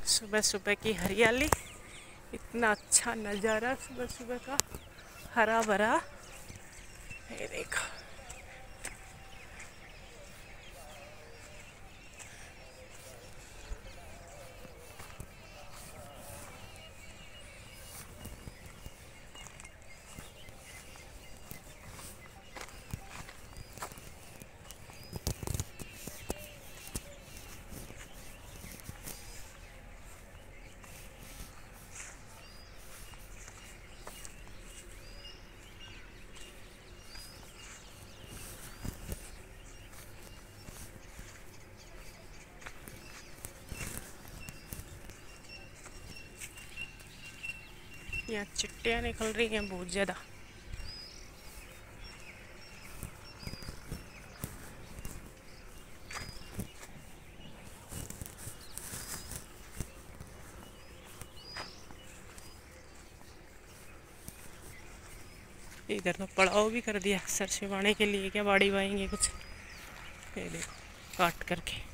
सुबह सुबह की हरियाली, इतना अच्छा नज़ारा सुबह सुबह का, हरा भरा। ये देखो, यहाँ चिट्टियाँ निकल रही हैं बहुत ज़्यादा। इधर तो पड़ाव भी कर दिया सरसों बाने के लिए, क्या बाड़ी बाएंगे कुछ। ये देखो काट करके।